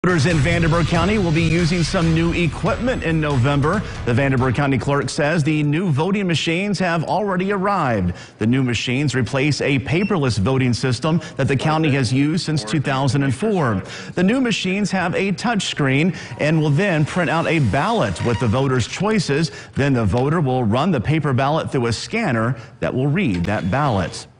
Voters in Vanderburgh County will be using some new equipment in November. The Vanderburgh County Clerk says the new voting machines have already arrived. The new machines replace a paperless voting system that the county has used since 2004. The new machines have a touch screen and will then print out a ballot with the voter's choices. Then the voter will run the paper ballot through a scanner that will read that ballot.